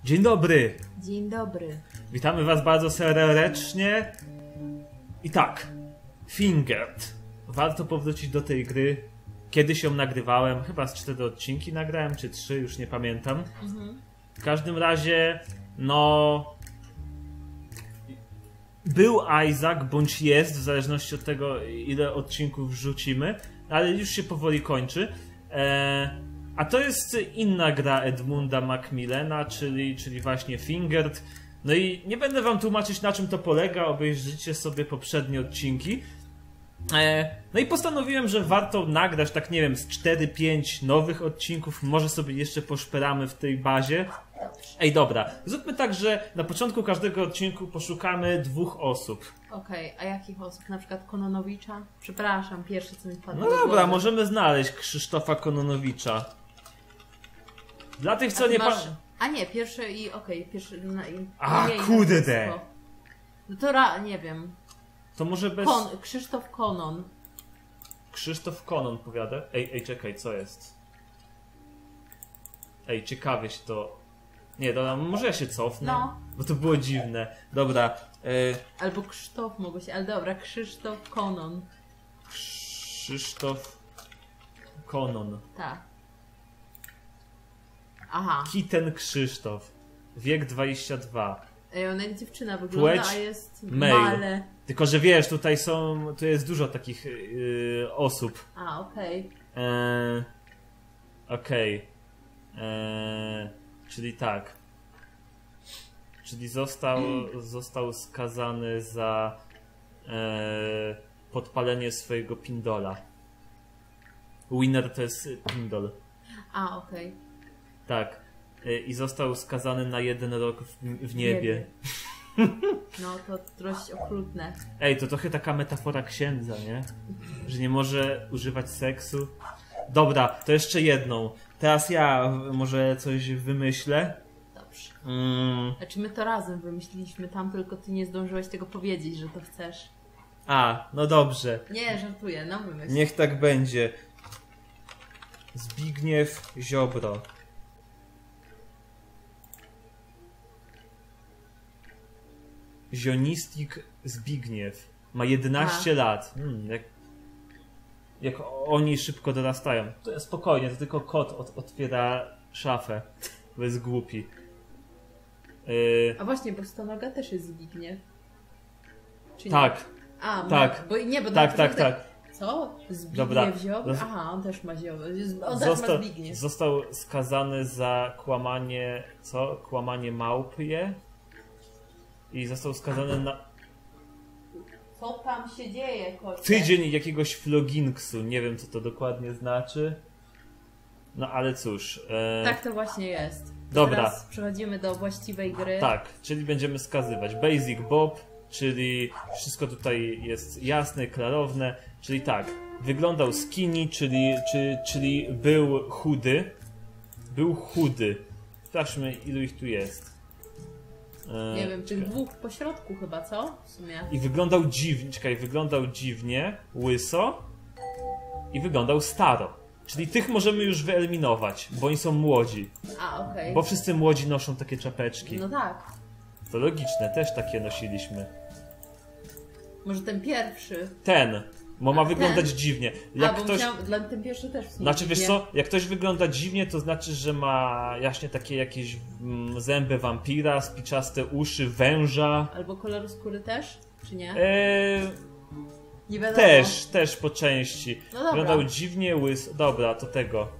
Dzień dobry! Dzień dobry. Witamy was bardzo serdecznie. I tak, Fingered. Warto powrócić do tej gry. Kiedyś ją nagrywałem, chyba z 4 odcinki nagrałem, czy 3, już nie pamiętam. W każdym razie, no... Był Isaac, bądź jest, w zależności od tego, ile odcinków wrzucimy, ale już się powoli kończy. A to jest inna gra Edmunda Macmillana, czyli właśnie Fingered. No i nie będę wam tłumaczyć, na czym to polega, obejrzyjcie sobie poprzednie odcinki. No i postanowiłem, że warto nagrać, tak nie wiem, z 4-5 nowych odcinków, może sobie jeszcze poszperamy w tej bazie. Ej, dobra, zróbmy tak, że na początku każdego odcinku poszukamy 2 osób. Okej, a jakich osób? Na przykład Kononowicza? Przepraszam, pierwsze co mi wpadło No do dobra, głowy. możemy znaleźć Krzysztofa Kononowicza. Dla tych, co A ty nie masz... A nie, pierwsze i pierwszy... A, imię i kurde. nazwisko. No to nie wiem. To może bez... Krzysztof Konon. Krzysztof Konon powiada. Ej, czekaj, co jest? Ej, ciekawie się to... Nie, dobra, może ja się cofnę? No. Bo to było dziwne. Dobra. Albo Krzysztof mogło się, ale dobra, Krzysztof Konon. Krzysztof Konon. Tak. Aha. Kitten Krzysztof. Wiek 22. Ej, ona jak dziewczyna wygląda, Płeć, a jest mail. male. Tylko, że wiesz, tu jest dużo takich osób. A, okej. Okej. Czyli tak. Czyli został skazany za podpalenie swojego pindola. Winner to jest pindol. A, okej. Tak. I został skazany na 1 rok w niebie. No to dość okrutne. Ej, to trochę taka metafora księdza, nie? Że nie może używać seksu. Dobra, to jeszcze jedną. Teraz ja może coś wymyślę. Dobrze. Znaczy my to razem wymyśliliśmy tam, tylko ty nie zdążyłeś tego powiedzieć, że to chcesz. A, no dobrze. Nie, żartuję, no wymyśl. Niech tak będzie. Zbigniew Ziobro. Zionistik Zbigniew. Ma 11 lat. Jak oni szybko dorastają. To spokojnie, to tylko kot otwiera szafę. Bo jest głupi. A właśnie, bo Stonoga też jest Zbigniew. Czy Tak. Nie? A, tak. Bo nie, bo tak. Co? Zbigniew Dobra. Ziobro? Aha, on też ma Ziobro. On też ma Zbigniew. Został skazany za kłamanie... Co? Kłamanie małpie. I został skazany na... Co tam się dzieje, kocie? Tydzień jakiegoś floginksu. Nie wiem, co to dokładnie znaczy. No ale cóż. Tak to właśnie jest. Dobra. Teraz przechodzimy do właściwej gry. Tak, czyli będziemy skazywać. Basic Bob, czyli wszystko tutaj jest jasne, klarowne. Czyli tak, wyglądał skinny, czyli był chudy. Był chudy. Sprawdźmy, ilu ich tu jest. Nie wiem, tych 2 po środku chyba, co? W sumie. I wyglądał dziwnie, wyglądał dziwnie, łyso i wyglądał staro. Czyli tych możemy już wyeliminować, bo oni są młodzi. A, okej. Bo wszyscy młodzi noszą takie czapeczki. No tak. To logiczne, też takie nosiliśmy. Może ten pierwszy. Ten, bo ma ten? wyglądać dziwnie. Jak bo ktoś... dla ten pierwszy też w sumie. Znaczy, wiesz nie? co, jak ktoś wygląda dziwnie, to znaczy, że ma jaśnie takie jakieś zęby wampira, spiczaste uszy, węża. Albo kolor skóry też? Czy nie? Nie wiadomo. Też po części. No dobra. Wyglądał dziwnie, łys. Dobra, to tego.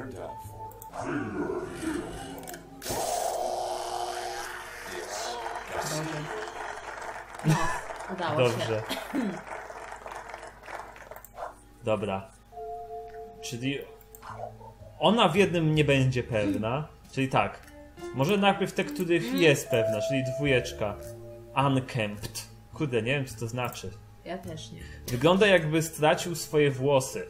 Dobrze. No, udało Dobrze. się. Dobra. Czyli ona w jednym nie będzie pewna. Czyli tak. Może najpierw te, których jest pewna, czyli 2. Unkempt. Kurde, nie wiem, co to znaczy. Ja też nie. Wygląda, jakby stracił swoje włosy.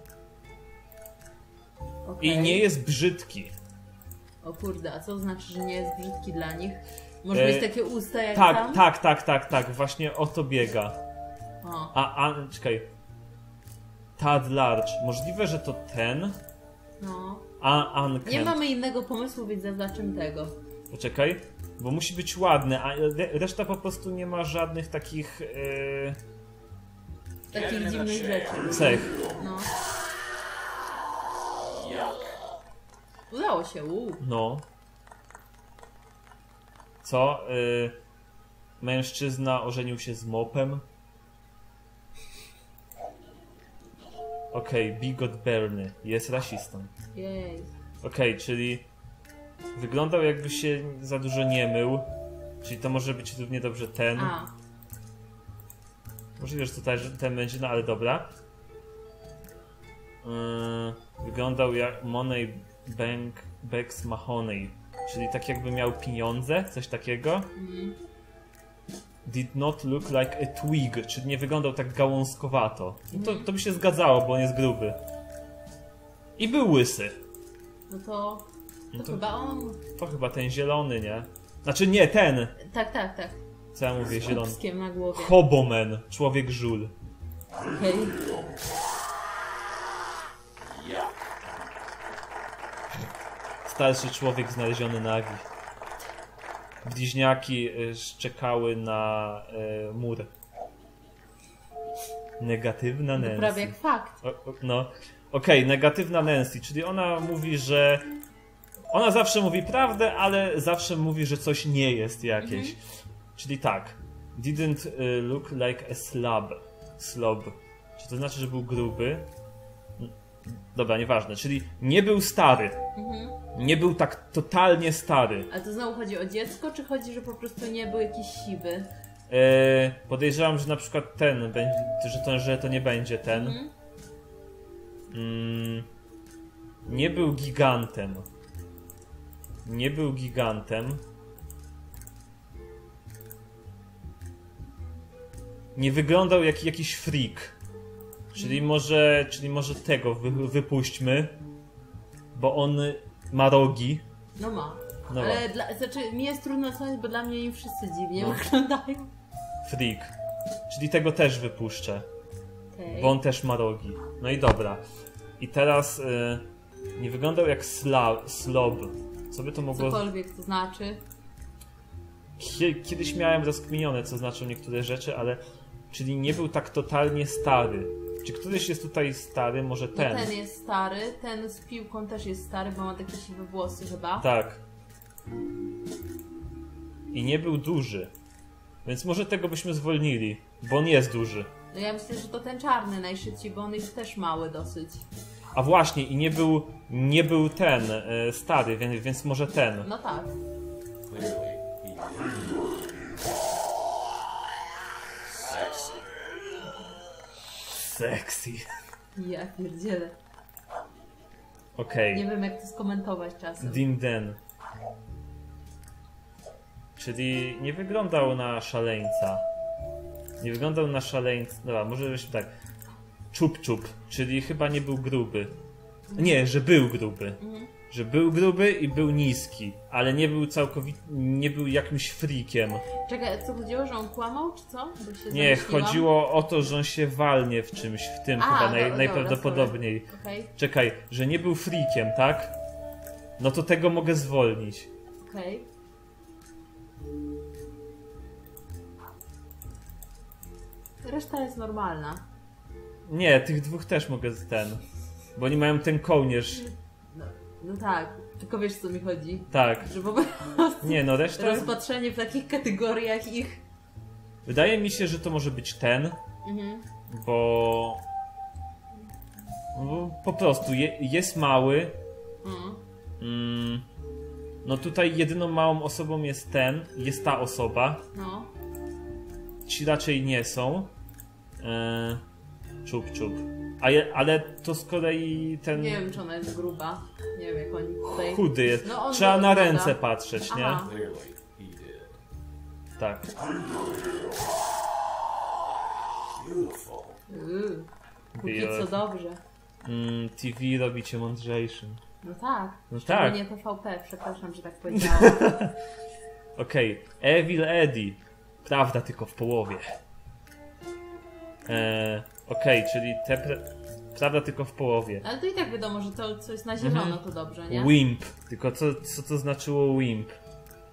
Okay. I nie jest brzydki. O kurde, a co znaczy, że nie jest brzydki dla nich? Może mieć takie usta jak tam? Tak. Właśnie o to biega. O. Czekaj. Tad Large. Możliwe, że to ten. No. Unkempt. Nie mamy innego pomysłu, więc zaznaczymy tego. Poczekaj, bo musi być ładny, a reszta po prostu nie ma żadnych takich... Takich dziwnych rzeczy. Cech. No. Udało się, No. Co? Mężczyzna ożenił się z mopem. Okej, bigot Berny. Jest rasistą. Jej. Okej, czyli wyglądał jakby się za dużo nie mył. Czyli to może być równie dobrze ten. Możliwe, że tutaj ten będzie, no ale dobra. Wyglądał jak Money Bags Mahoney. Czyli tak jakby miał pieniądze, coś takiego. Did not look like a twig, czyli nie wyglądał tak gałązkowato. No to by się zgadzało, bo on jest gruby. I był łysy. No to chyba on. To chyba ten zielony, nie? Znaczy nie, ten. Tak. Co ja mówię, zielony? Z na głowie. Hoboman, człowiek żul. Okej. Starszy człowiek znaleziony nagi. Bliźniaki szczekały na mur. Negatywna Nancy. Prawie jak fakt. Okej, negatywna Nancy, czyli ona mówi, że... Ona zawsze mówi prawdę, ale zawsze mówi, że coś nie jest jakieś. Czyli tak. Didn't look like a slob. Czy to znaczy, że był gruby? Dobra, nieważne. Czyli nie był stary. Nie był tak totalnie stary. A to znowu chodzi o dziecko, czy chodzi, że po prostu nie był jakiś siwy? Podejrzewam, że na przykład ten będzie, że to nie będzie ten. Nie był gigantem. Nie wyglądał jak jakiś freak. Czyli może tego wypuśćmy. Bo on ma rogi. No ma. No ale znaczy mi jest trudno ocenić, bo dla mnie im wszyscy dziwnie wyglądają. Freak. Czyli tego też wypuszczę. Bo on też ma rogi. No i dobra. I teraz nie wyglądał jak slob. Co by to mogło... Cokolwiek to znaczy. Kiedyś miałem rozkminione, co znaczą niektóre rzeczy, ale... Czyli nie był tak totalnie stary. Czy któryś jest tutaj stary? Może ten? No ten jest stary, ten z piłką też jest stary, bo ma takie siwe włosy chyba. Tak. I nie był duży. Więc może tego byśmy zwolnili, bo on jest duży. No ja myślę, że to ten czarny najszybciej, bo on jest też mały dosyć. A właśnie, i nie był ten stary, więc może ten. No tak. Sexy. Ja pierdzielę. Okej. Nie wiem, jak to skomentować czasem. Dim Den. Czyli nie wyglądał na szaleńca. Dobra, może byśmy tak. Czup, czyli chyba nie był gruby. Nie, że był gruby. Że był gruby i był niski, ale nie był całkowicie, nie był jakimś freakiem. Czekaj, co chodziło, że on kłamał, czy co? Bo się nie, chodziło o to, że on się walnie w czymś, w tym chyba najprawdopodobniej. Okay. Czekaj, że nie był freakiem, tak? No to tego mogę zwolnić. Okej. Reszta jest normalna. Nie, tych dwóch też mogę bo oni mają ten kołnierz. No tak, tylko wiesz, co mi chodzi. Tak. Że po prostu nie, no reszta... rozpatrzenie w takich kategoriach ich... Wydaje mi się, że to może być ten, bo po prostu jest mały. No tutaj jedyną małą osobą jest ta osoba. No. Ci raczej nie są. Czup. Ale to z kolei ten... Nie wiem, czy ona jest gruba. Nie wiem, jak oni tutaj... Chudy jest. No, trzeba na ręce patrzeć, nie? Aha. Tak. Póki co dobrze. TV robi cię mądrzejszym. No tak. No tak. Nie TVP, przepraszam, że tak powiedziałam. Okej. Evil Eddie. Prawda tylko w połowie. Okej, czyli prawda tylko w połowie. Ale to i tak wiadomo, że to, co jest na zielono, to dobrze, nie? Wimp. Tylko co to znaczyło wimp?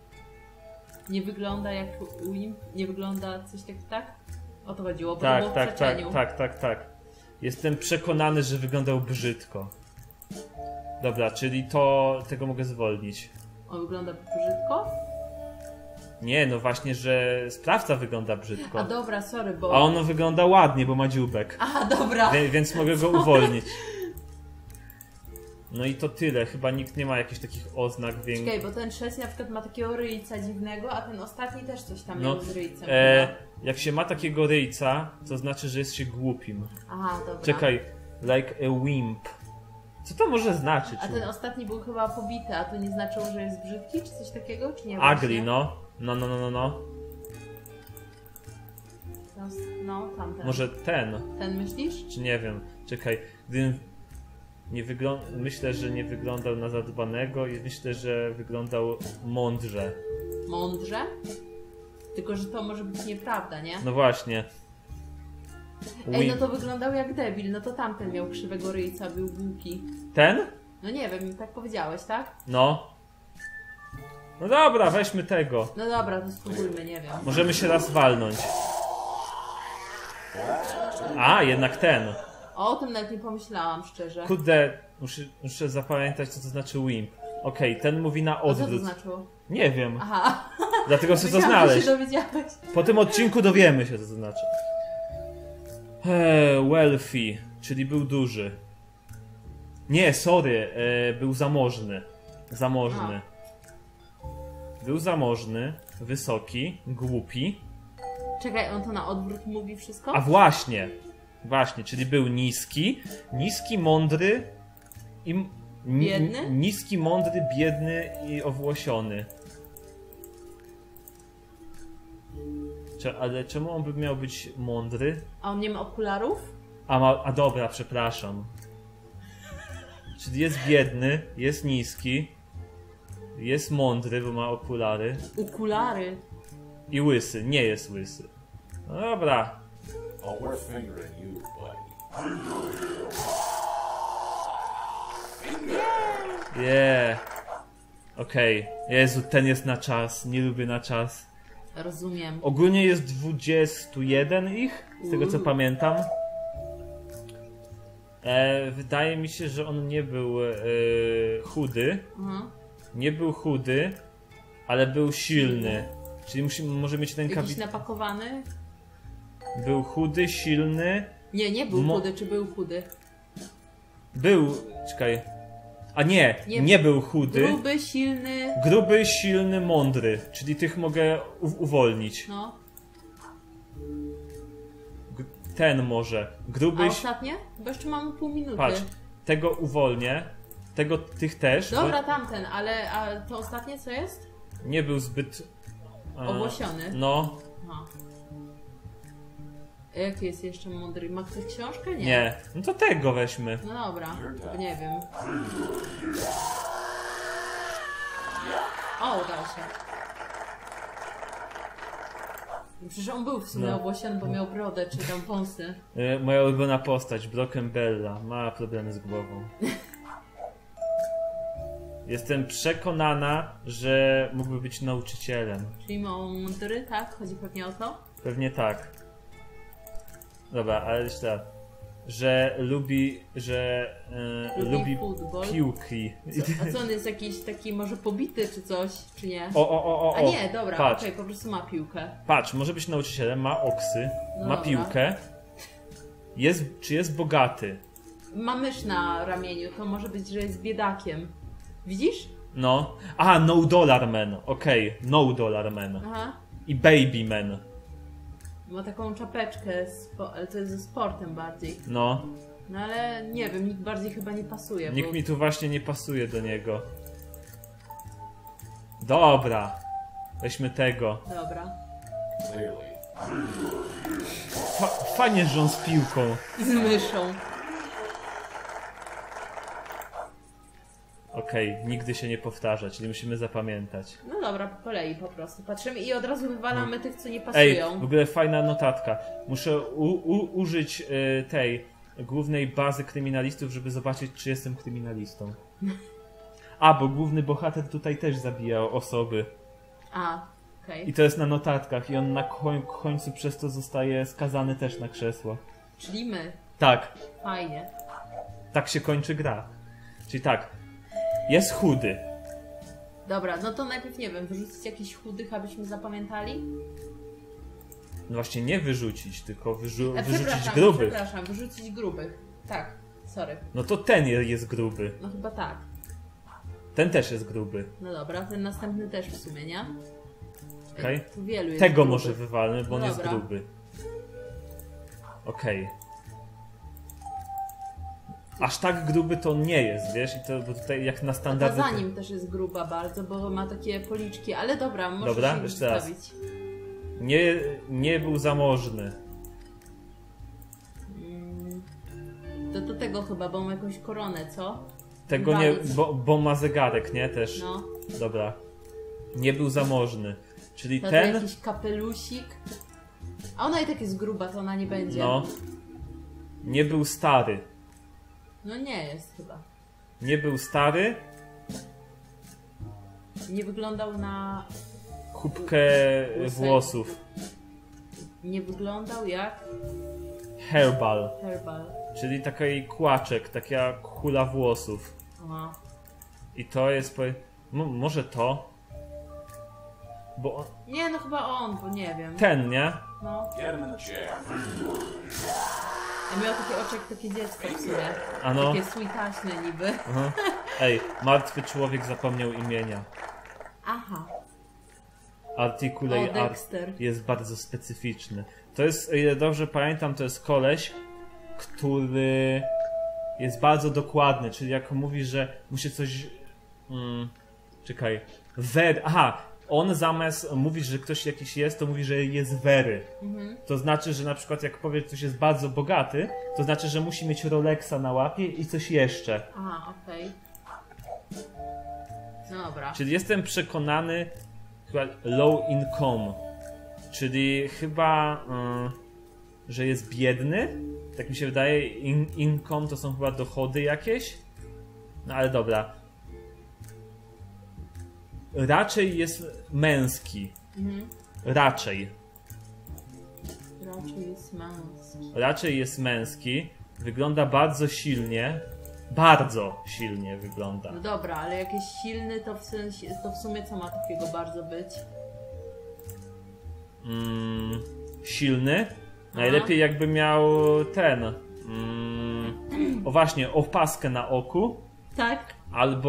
Nie wygląda jak Wimp? Nie wygląda coś tak? O to chodziło, bo to Tak, było w tak, tak, przeczeniu. tak. Jestem przekonany, że wyglądał brzydko. Dobra, czyli tego mogę zwolnić. On wygląda brzydko? Nie, no właśnie, że sprawca wygląda brzydko. A dobra, sorry, bo... A on wygląda ładnie, bo ma dzióbek. Aha, dobra. Więc mogę go uwolnić. No i to tyle. Chyba nikt nie ma jakichś takich oznak większych. Czekaj, bo ten trzeci na przykład ma takiego ryjca dziwnego, a ten ostatni też coś tam miał z ryjcem. Jak się ma takiego ryjca, to znaczy, że jest się głupim. Aha, dobra. Czekaj, like a wimp. Co to może znaczyć? A ten ostatni był chyba pobity, a to nie znaczyło, że jest brzydki, czy coś takiego, czy nie? Ugly, właśnie? No. No, tamten. Może ten, Ten myślisz? czy nie wiem. Czekaj, gdybym nie myślę, że nie wyglądał na zadbanego i myślę, że wyglądał mądrze. Mądrze? Tylko, że to może być nieprawda, nie? No właśnie. Ej, no to wyglądał jak debil, no to tamten miał krzywego ryjca, był głupi. Ten? No nie wiem, tak powiedziałeś, tak? No. No dobra, weźmy tego. No dobra, to spróbujmy, nie wiem. Możemy się raz walnąć. A, jednak ten. O tym nawet nie pomyślałam, szczerze. Kurde, muszę zapamiętać, co to znaczy wimp. Okej, ten mówi na A co to odwrót. znaczyło? Nie wiem. Aha. Dlatego chcę to Myślałam, że znaleźć. się dowiedziałeś. Po tym odcinku dowiemy się, co to znaczy. Wealthy, czyli był duży. Nie, sorry, był zamożny. Zamożny. Był zamożny, wysoki, głupi. Czekaj, on to na odwrót mówi wszystko? A właśnie, czyli był niski, mądry i... Biedny? Niski, mądry, biedny i owłosiony. Ale czemu on by miał być mądry? A on nie ma okularów? A dobra, przepraszam. Czyli jest biedny, jest niski, jest mądry, bo ma okulary. Okulary? I łysy, nie jest łysy. No dobra. Oh, we're fingering you, buddy. Okej. Jezu, ten jest na czas. Nie lubię na czas. Rozumiem. Ogólnie jest 21 ich, z tego co pamiętam. Wydaje mi się, że on nie był chudy. Nie był chudy, ale był silny. Czyli może mieć ten Jakiś napakowany? Był chudy, silny. Nie był chudy, czy był chudy? Był, czekaj. A nie był chudy. Gruby, silny, mądry. Czyli tych mogę uwolnić. No. Ten może. Gruby. A ostatnie? Bo jeszcze mamy pół minuty. Patrz, tego uwolnię. Tych też. Dobra, tamten, ale a to ostatnie co jest? Nie był zbyt... Owłosiony. No. Aha. A jaki jest jeszcze mądry? Ma ktoś książkę? Nie. Nie. No to tego weźmy. No dobra, to nie wiem. O, udało się. Przecież on był w sumie owłosiony, bo miał brodę czy tam wąsy. Moja ulubiona postać, Broken Bella. Ma problemy z głową. Jestem przekonana, że mógłby być nauczycielem. Czyli mądry, tak? Chodzi pewnie o to? Pewnie tak. Dobra, ale jeszcze raz. Że lubi futbol. piłki. A co on jest jakiś taki może pobity czy coś, czy nie? O. A nie, dobra, Patrz. okej, po prostu ma piłkę. Patrz, może być nauczycielem, ma oksy, No ma dobra. piłkę. Czy jest bogaty? Ma mysz na ramieniu, to może być, że jest biedakiem. Widzisz? No. No Dollar Man. Okej, No Dollar Man. Aha. I Baby Man. Ma taką czapeczkę, ale to jest ze sportem bardziej. No. No ale nie wiem, nikt bardziej chyba nie pasuje. Nikt bo... mi tu właśnie nie pasuje do niego. Dobra. Weźmy tego. Dobra. Clearly. Fajnie, że on z piłką. I z myszą. Okej, nigdy się nie powtarza, czyli musimy zapamiętać. No dobra, po kolei po prostu. Patrzymy i od razu wywalamy tych, co nie Ej, pasują. w ogóle fajna notatka. Muszę użyć tej głównej bazy kryminalistów, żeby zobaczyć, czy jestem kryminalistą. Bo główny bohater tutaj też zabijał osoby. Okej. I to jest na notatkach i on na końcu przez to zostaje skazany też na krzesło. Czyli my. Tak, Fajnie. tak się kończy gra. Czyli tak, jest chudy. Dobra, no to najpierw nie wiem, wyrzucić jakichś chudych, abyśmy zapamiętali? No właśnie nie wyrzucić, tylko wyrzucić Przepraszam, grubych. przepraszam, wyrzucić grubych. Tak, sorry. No to ten jest gruby. No chyba tak. Ten też jest gruby. No dobra, ten następny też w sumie, nie? Okej. Tu wielu jest Tego grubych. może wywalmy, bo on jest Dobra. gruby. Okej. Aż tak gruby to on nie jest, wiesz? I to bo tutaj jak na Ta standardy... za nim też jest gruba bardzo, bo ma takie policzki, ale dobra, możesz Dobra, się jeszcze raz. zostawić. Nie był zamożny. To do tego chyba, bo ma jakąś koronę, co? Tego nie... Inwalid. Bo ma zegarek, nie? Też. No. Dobra. Nie był zamożny. Czyli To ten... jakiś kapelusik. A ona i tak jest gruba, to ona nie będzie. No. Nie był stary. No nie jest chyba. Nie był stary. Nie wyglądał na... Kubkę Łysego. włosów. Nie wyglądał jak Herbal. herbal. Czyli taki kłaczek, taka kula włosów. Aha. I to jest... Może to? Bo on... Nie, no chyba on, bo nie wiem. Ten, nie? No. Get him in the chair. Ja miał takie oczy jak takie dziecko w sumie. A no. Takie sweetaśne niby. Aha. Ej, martwy człowiek zapomniał imienia. Aha. Articulate O, Art Dexter. jest bardzo specyficzny. To jest, o ile dobrze pamiętam, to jest koleś, który jest bardzo dokładny, czyli jak mówi, że musi coś... czekaj. Aha! On zamiast mówić, że ktoś jakiś jest, to mówi, że jest very. To znaczy, że na przykład jak powie, że ktoś jest bardzo bogaty, to znaczy, że musi mieć Rolexa na łapie i coś jeszcze. Aha, okej. No dobra. Czyli jestem przekonany, chyba low income, czyli chyba, że jest biedny. Tak mi się wydaje, income to są chyba dochody jakieś. No ale dobra. Raczej jest męski. Raczej. Raczej jest męski. Raczej jest męski. Wygląda bardzo silnie. Bardzo silnie wygląda. No dobra, ale jakiś silny to w sensie, to w sumie co ma takiego bardzo być? Silny. Najlepiej jakby miał ten. O właśnie, opaskę na oku. Tak, Albo.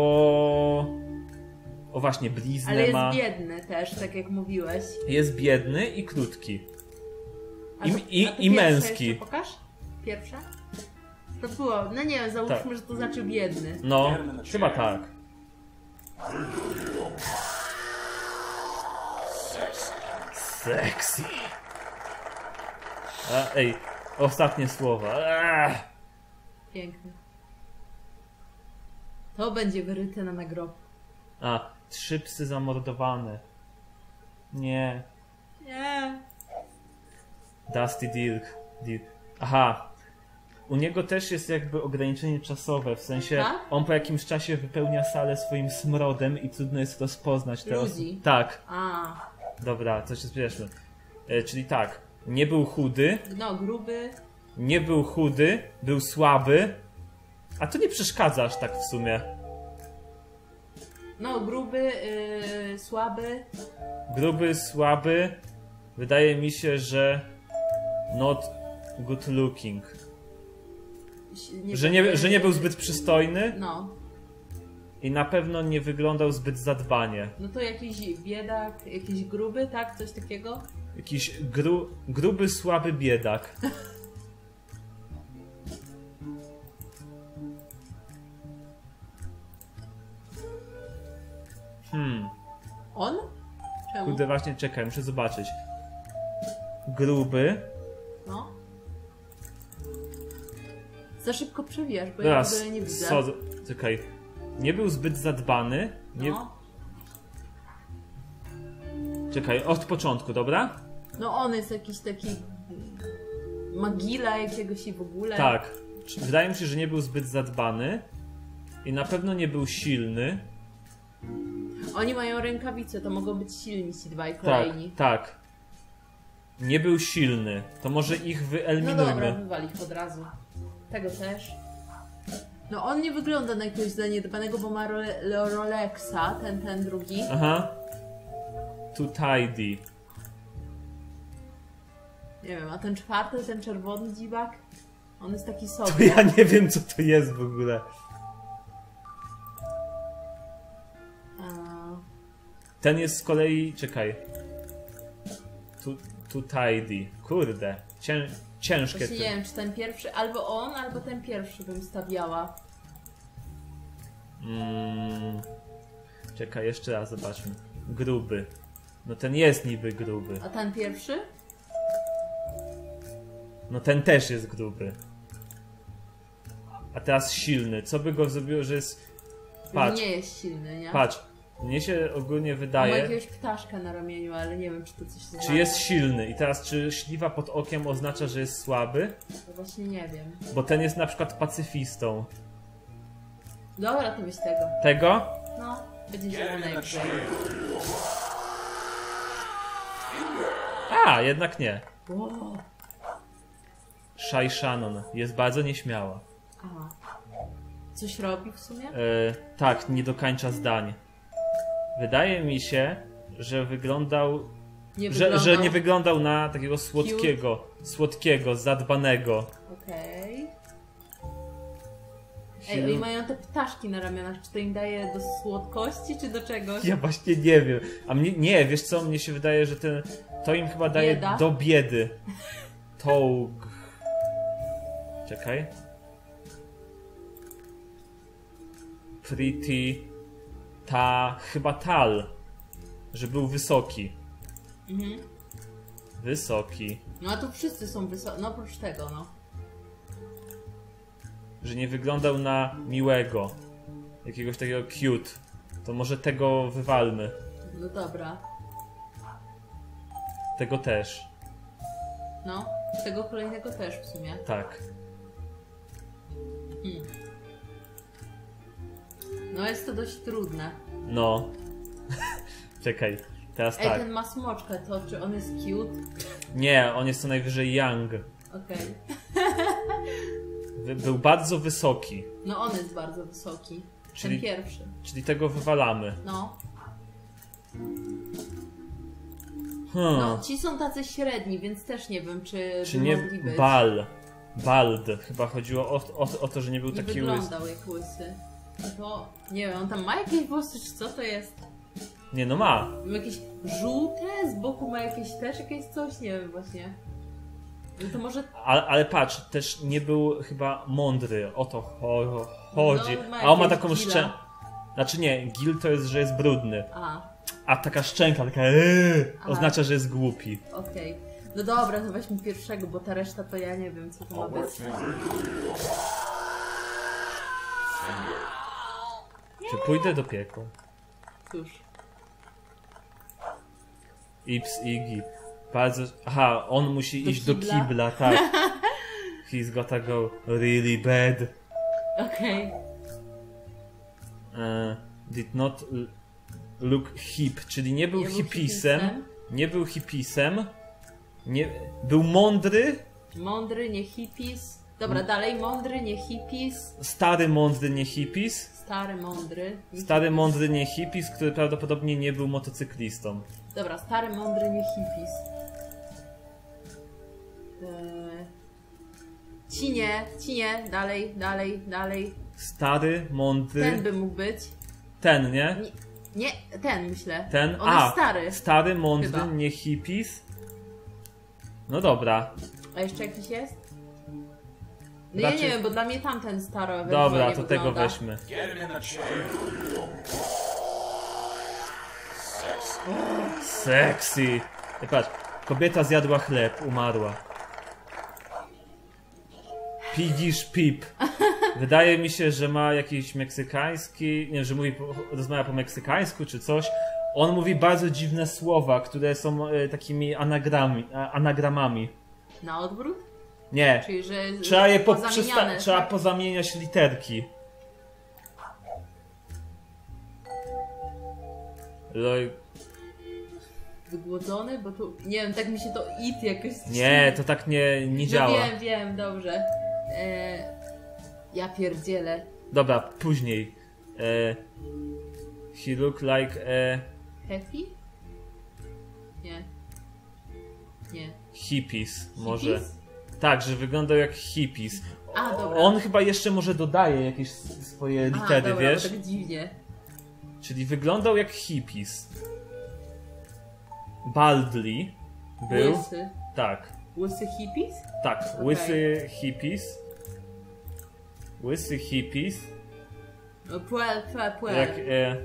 O właśnie, bliznę ale jest ma. biedny też, tak jak mówiłeś. Jest biedny i krótki. A to- a to I pierwsze męski. jeszcze pokaż? Pierwsze? To było, no nie wiem, załóżmy, Tak. że to znaczy biedny. No, chyba tak. Sexy. Ej, ostatnie słowa. Piękny. To będzie wyryte na nagrobku. 3 psy zamordowane. Nie. Nie. Dusty Dirk. Aha. U niego też jest jakby ograniczenie czasowe, w sensie Tak? on po jakimś czasie wypełnia salę swoim smrodem i trudno jest rozpoznać te Ludzi. Tak, A, dobra, coś się zbierzmy. Czyli tak, nie był chudy, no gruby. nie był chudy, był słaby, a to nie przeszkadza aż tak w sumie. No gruby, słaby. Gruby, słaby, wydaje mi się, że not good looking. Że nie był zbyt przystojny No. i na pewno nie wyglądał zbyt zadbanie. No to jakiś biedak, jakiś gruby, tak? Coś takiego? Jakiś gruby, słaby biedak. On? Czemu? Kurde, właśnie czekaj, muszę zobaczyć. Gruby. No. Za szybko przewijasz, bo Teraz, ja w ogóle nie widzę. czekaj. Nie był zbyt zadbany. Nie... No. Czekaj, od początku, dobra? No on jest jakiś taki magila jakiegoś i w ogóle. Tak. Wydaje mi się, że nie był zbyt zadbany. I na pewno nie był silny. Oni mają rękawice, to mogą być silni ci dwaj kolejni. Tak. Nie był silny. To może ich No wyeliminujmy. dobra, wywal ich od razu. Tego też. No on nie wygląda na jakiegoś zaniedbanego, bo ma Rolexa, ten drugi. Aha. Too tidy. Nie wiem, a ten czwarty, ten czerwony dziwak? On jest taki To sobie. ja nie wiem, co to jest w ogóle. Ten jest z kolei... Czekaj. Too tidy. Kurde. Ciężkie Właśnie nie wiem, czy ten pierwszy, albo on, albo ten pierwszy bym stawiała. Czekaj, jeszcze raz zobaczmy. Gruby. No ten jest niby gruby. A ten pierwszy? No ten też jest gruby. A teraz silny. Co by go zrobiło, że jest... Patrz, Nie jest silny, nie? patrz. Mnie się ogólnie On ma wydaje... jakiegoś ptaszka na ramieniu, ale nie wiem, czy to coś znaczy. Czy jest silny. I teraz, czy śliwa pod okiem oznacza, że jest słaby? To właśnie nie wiem. Bo ten jest na przykład pacyfistą. Dobra, to weź tego. Tego? No, będzie się najwyżej. A, jednak nie. Wow. Shai Shannon jest bardzo nieśmiała. Aha. Coś robi w sumie? Tak, nie dokańcza zdań. Wydaje mi się, że wyglądał... Że nie wyglądał na takiego słodkiego, zadbanego. Okej. Ej, oni mają te ptaszki na ramionach. Czy to im daje do słodkości, czy do czegoś? Ja właśnie nie wiem. A mnie, nie, wiesz co? Mnie się wydaje, że to im chyba daje Bieda? do biedy. Toug. Czekaj. Pretty. Chyba Tal. Że był wysoki. Mhm. Wysoki. No a tu wszyscy są wysocy. No oprócz tego, no. Że nie wyglądał na miłego. Jakiegoś takiego cute. To może tego wywalmy. No dobra. Tego też. No. Tego kolejnego też w sumie. Tak. No jest to dość trudne. No. Czekaj. Teraz Ej, tak. ten ma smoczkę, to czy on jest cute? Nie, on jest co najwyżej young. Okej. Był bardzo wysoki. No on jest bardzo wysoki. Czyli- Ten pierwszy. Czyli tego wywalamy. No. Hmm. No, ci są tacy średni, więc też nie wiem, czy Czy by nie mogli być. Bald. Chyba chodziło o to, że nie był Nie taki łysy. wyglądał jak łysy. To, nie wiem, on tam ma jakieś włosy, czy co to jest? Nie, no ma. Ma jakieś żółte, z boku ma jakieś coś, nie wiem właśnie. No to może... Ale patrz, też nie był chyba mądry. O to chodzi. No, ma A on ma jakieś taką gila. szczękę. Znaczy nie, gil to jest, że jest brudny. A, A taka szczęka, taka Aha. oznacza, że jest głupi. okej. No dobra, to weźmy pierwszego, bo ta reszta to ja nie wiem, co to ma być. Czy pójdę do piekła? Cóż. Ips Iggy. Bardzo... Aha, on musi Do iść do kibla? kibla, tak. He's gotta go really bad. Okej. Did not look hip, czyli nie był Nie był hipisem. hipisem. Nie był hipisem. Nie, był mądry. Mądry, nie hippies. Dobra, dalej. Mądry, nie hippies. Stary mądry, nie hipis. Stary, mądry. Nie Stary hippies. mądry, nie hipis, który prawdopodobnie nie był motocyklistą. Dobra, stary, mądry, nie hippies. Cinie, dalej. Stary, mądry. Ten by mógł być. Ten, nie? Nie, ten myślę. Ten. On jest stary. Stary, mądry, Chyba. nie hipis. No dobra. A jeszcze jakiś jest? No Raczej- ja nie wiem, bo dla mnie tamten stary Dobra, ewentualnie to tego wygląda. weźmy. Get him in the chair. Sexy. I patrz, kobieta zjadła chleb, umarła. Pigisz pip. Wydaje mi się, że ma jakiś meksykański, nie wiem, że rozmawia po meksykańsku czy coś. On mówi bardzo dziwne słowa, które są takimi anagramami. Na odwrót? Nie, Czyli, że trzeba je pozamieniane, trzeba tak? pozamieniać literki. Wygłodzony? Bo tu... Nie wiem, tak mi się to it jakoś... Nie, to tak nie działa. No wiem, dobrze. Ja pierdzielę. Dobra, później. He look like a... Happy? Nie. Nie. Hippies, może. Hippies? Tak, że wyglądał jak hippies. A, dobra. On chyba jeszcze może dodaje jakieś swoje litery, dobra, wiesz? bo tak dziwnie. Czyli wyglądał jak hippies. Baldly był. Łysy. Tak, Łysy hippies? tak. Okej. Łysy hippies. Łysy hippies. No, puel. Jak...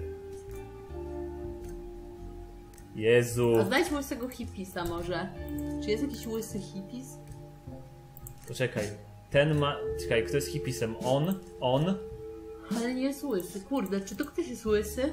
Jezu. A znajdź łysego hippisa może. Czy jest jakiś łysy hippis? Poczekaj. Ten ma... Czekaj, kto jest hippisem? On. Ale nie jest łysy. Kurde, czy to ktoś jest łysy?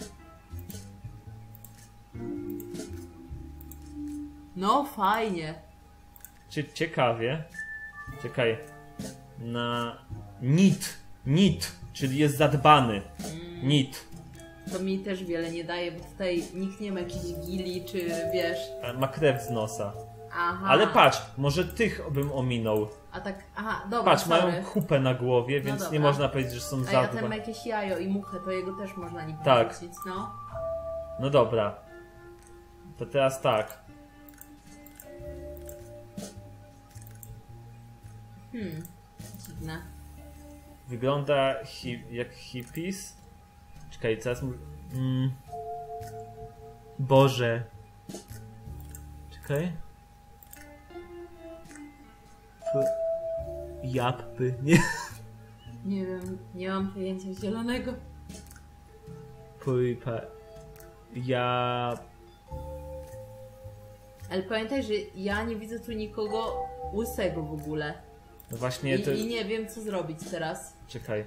No, fajnie. Ciekawie. Czekaj. Na... Nit. Czyli jest zadbany. Nit. To mi też wiele nie daje, bo tutaj nikt nie ma jakichś gili, czy wiesz... Ma krew z nosa. Aha. Ale patrz, może tych bym ominął. A tak, aha, dobra, Patrz, sorry. mają kupę na głowie, więc dobra. nie można powiedzieć, że są A ja ten ma zadbane. jakieś jajo i muchę, to jego też można nie Tak. powiedzieć, no. No dobra. To teraz tak. Dziwne. Wygląda jak hippies. Czekaj, teraz... Boże. Czekaj. Japy. Nie. Nie wiem, nie mam pojęcia zielonego. Ale pamiętaj, że ja nie widzę tu nikogo łysego w ogóle. No właśnie to... I nie wiem, co zrobić teraz. Czekaj.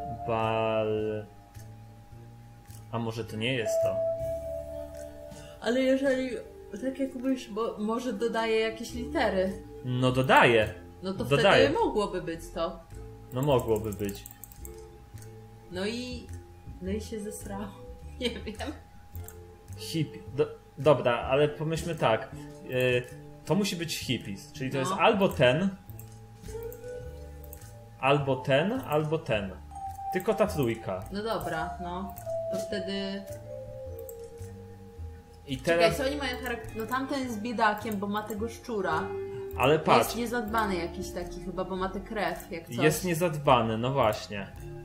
A może to nie jest to? Ale jeżeli, tak jak mówisz, bo może dodaje jakieś litery, No dodaję. no to Dodaje. wtedy mogłoby być to. No mogłoby być. No i się zesrało. Nie wiem. Dobra, ale pomyślmy tak. To musi być hippies. Czyli to No. jest albo ten, albo ten. Tylko ta trójka. No dobra, no. To wtedy... I Czekaj, teraz... co oni mają charakter... No tamten jest biedakiem, bo ma tego szczura. Ale patrz. Jest niezadbany jakiś taki chyba, bo ma tę krew, jak coś. Jest niezadbany, no właśnie.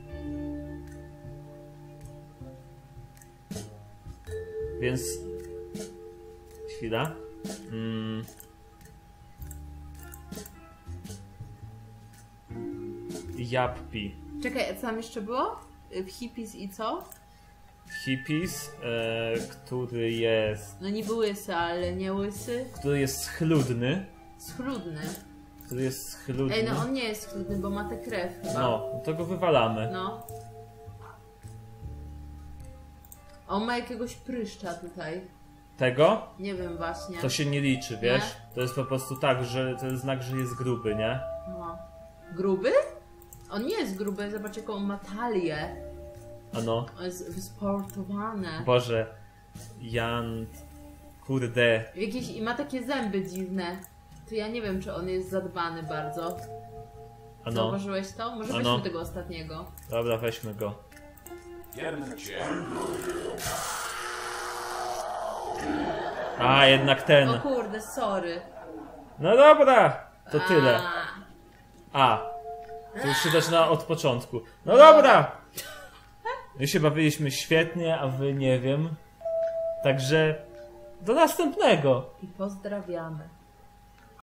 Więc... Chwila. Jappi. Czekaj, a co tam jeszcze było? Hippies i co? Hippies, który jest... No niby łysy, ale nie łysy. Który jest schludny. Schludny. Który jest schludny. Ej, no on nie jest schludny, bo ma tę krew chyba. No, to go wywalamy. No. On ma jakiegoś pryszcza tutaj. Tego? Nie wiem właśnie. To się nie liczy, wiesz? Nie? To jest po prostu tak, że to jest znak, że jest gruby, nie? No. Gruby? On nie jest gruby, zobacz jaką on ma talię. Ano. On jest wysportowany. Boże. Jan... Kurde. I ma takie zęby dziwne. To ja nie wiem, czy on jest zadbany bardzo. Ano. Zauważyłeś to? Może Ano. weźmy tego ostatniego. Dobra, weźmy go. Get in the chair. A, jednak ten. O kurde, sorry. No dobra. To tyle. A, To już się zaczyna od początku. No dobra. My się bawiliśmy świetnie, a wy nie wiem. Także do następnego. I pozdrawiamy.